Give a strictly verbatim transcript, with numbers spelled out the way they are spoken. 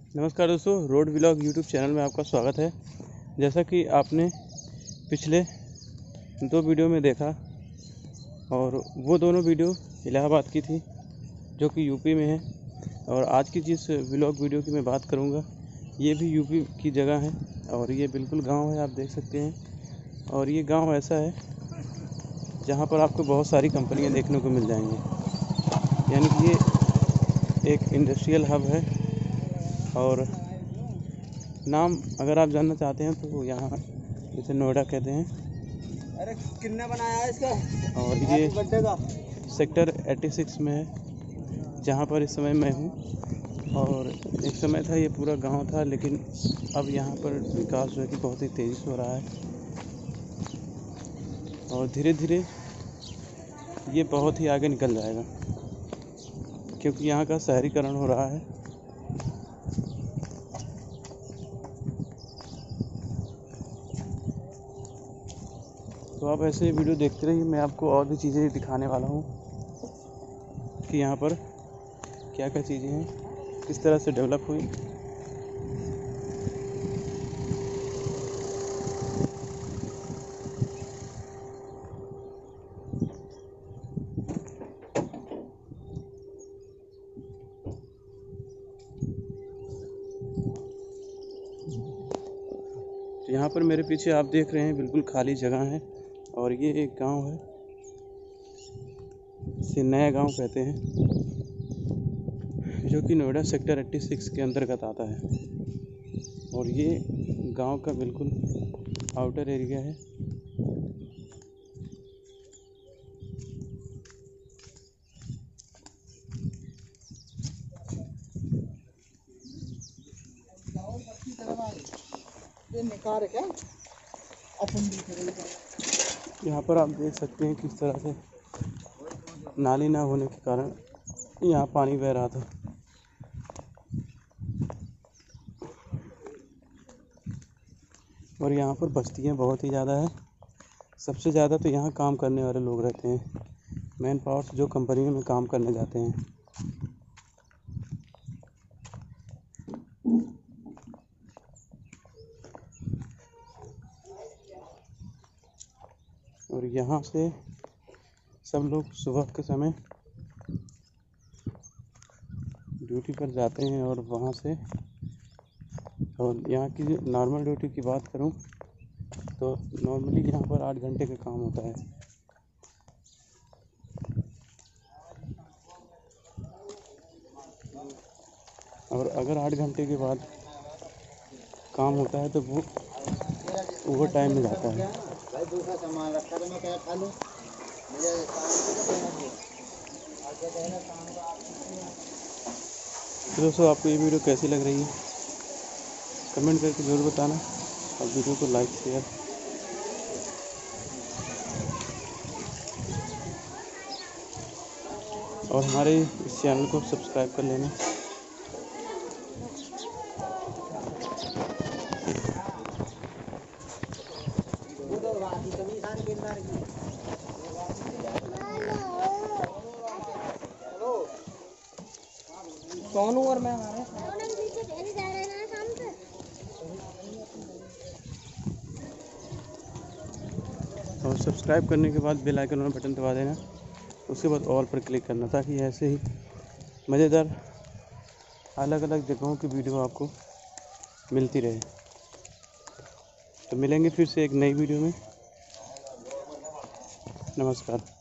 नमस्कार दोस्तों, road vlog YouTube channel में आपका स्वागत है। जैसा कि आपने पिछले दो वीडियो में देखा और वो दोनों वीडियो इलाहाबाद की थी जो कि यूपी में है, और आज की जिस व्लॉग वीडियो की मैं बात करूंगा ये भी यूपी की जगह है और ये बिल्कुल गांव है, आप देख सकते हैं। और ये गांव ऐसा है जहां पर आपको बहुत सारी कंपनियां देखने को मिल जाएंगी, यानी कि ये एक इंडस्ट्रियल हब है। और नाम अगर आप जानना चाहते हैं तो यहाँ इसे नोएडा कहते हैं। अरे किन्ना बनाया है इसका? और ये सेक्टर छियासी में है जहाँ पर इस समय मैं हूँ। और एक समय था ये पूरा गांव था, लेकिन अब यहाँ पर विकास जो है कि बहुत ही तेज़ी से हो रहा है और धीरे धीरे ये बहुत ही आगे निकल जाएगा क्योंकि यहाँ का शहरीकरण हो रहा है। तो आप ऐसे वीडियो देखते रहिए, मैं आपको और भी चीज़ें दिखाने वाला हूँ कि यहाँ पर क्या क्या चीज़ें हैं, किस तरह से डेवलप हुई। तो यहाँ पर मेरे पीछे आप देख रहे हैं बिल्कुल खाली जगह है और ये एक गांव है, इसे नया गांव कहते हैं, जो कि नोएडा सेक्टर छियासी के अंतर्गत आता है। और ये गांव का बिल्कुल आउटर एरिया है। यहाँ पर आप देख सकते हैं किस तरह से नाली ना होने के कारण यहाँ पानी बह रहा था। और यहाँ पर बस्तियाँ बहुत ही ज़्यादा है। सबसे ज़्यादा तो यहाँ काम करने वाले लोग रहते हैं, मैन पावर जो कंपनियों में काम करने जाते हैं। और यहाँ से सब लोग सुबह के समय ड्यूटी पर जाते हैं और वहाँ से, और यहाँ की नॉर्मल ड्यूटी की बात करूँ तो नॉर्मली यहाँ पर आठ घंटे का काम होता है। और अगर आठ घंटे के बाद काम होता है तो वो ओवर टाइम में जाता है। दूसरा सामान रखा तो मैं क्या खा लूं? मुझे तो दोस्तों, आपको ये वीडियो कैसी लग रही है कमेंट करके ज़रूर बताना, और वीडियो को लाइक शेयर और हमारे इस चैनल को सब्सक्राइब कर लेना। सोनू और मैं हमारे और सब्सक्राइब करने के बाद बेल आइकन वाला बटन दबा देना, उसके बाद ऑल पर क्लिक करना, ताकि ऐसे ही मज़ेदार अलग अलग जगहों की वीडियो आपको मिलती रहे। तो मिलेंगे फिर से एक नई वीडियो में। नमस्कार।